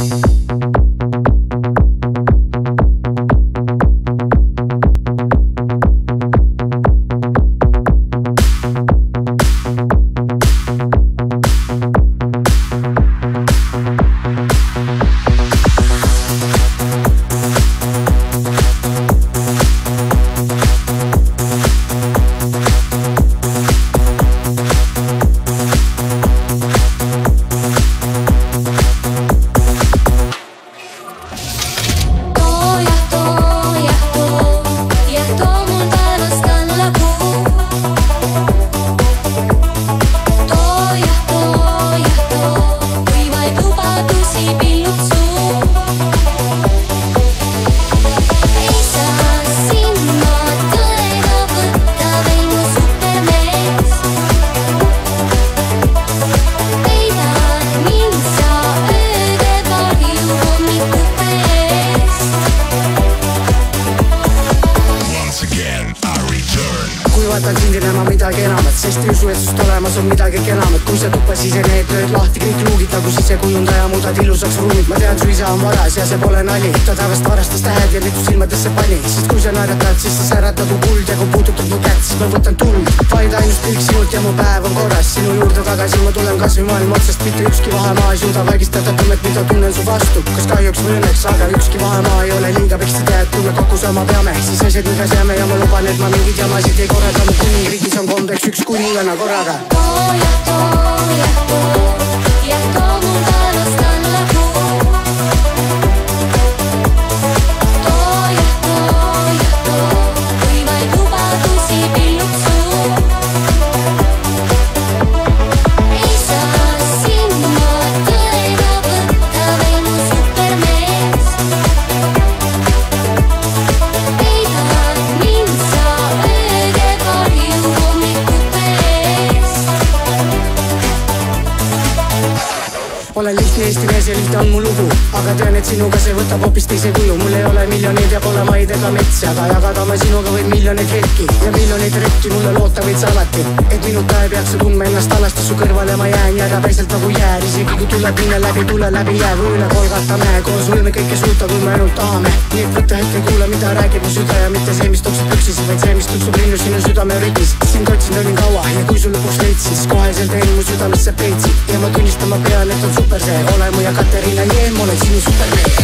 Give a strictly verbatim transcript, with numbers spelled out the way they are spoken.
Vaatan sind enama midagi enamat, sest ei usu, et sust olemas on midagi kenamat. Kui sa tuppa sisened, lööd lahti kõik luugid nagu sisekujundaja, muudad ilusaks ruumid. Ma tean, su isa on varas ja see pole nali. Ta tagast varastas tähed ja liitu silmadesse pani. Sest kui sa naeratad, siis sa säratad mu kuld ja kui puudutab mu kätt, siis ma võtan tuld. Vaid ainult pilk sinult ja mu päev on korras. Sinu juurde tagasi ma tulen kasvõi maailma otsast. Mitte ükski vahemaa ei suuda vaigistada tunnet, mida tunnen su vastu. Kas kahjuks või õnneks, aga ükski vahemaa ei ole liiga peksti tead. Kui me kokku saama peame, siis asjad mida seame ja ma luban, et ma mingid jamasid ei korralda. Kuningriigis on kombeks üks kuningana korraga. Too ja too ja too ja too mul päevast alla kuu. Too ja too ja too, kui vaid lubadusi pillub suu. Ei saa sinna tõega võtta veel mu supermees. Peidad mind sa ööge varju hommikute ees. Olen lihtne eesti mees ja lihtne on mu lugu, aga tean, et sinuga see võtab hoopis teise kuju. Mul ei ole miljoneid ja pole maid ega metsi, aga jagada ma sinuga võin miljoneid hetki ja miljoneid retki. Mulle loota võid alati, et minuta ei peaks sa tundma ennast alasti. Su kõrvale ma jään ja päriselt nagu jäär. Isegi kui tuleb minna läbi, tule läbi jää või üle kolgatame. Koos võime kõike suuta, kui me ainult tahame. Nii et võtta hetke kuule, mida räägib mu süda ja mitte see, mis tuksub püksisi, vaid see, mis tuksub linnu sinu südame rütmis. Sind otsin olin kaua ja kui sul lõpuks leidsid, siis koheselt teen mu südamesse peitsi ja ma tunnistama pean, et on super see. Ole mu ja Katariina Jeem, olen sinu supermees.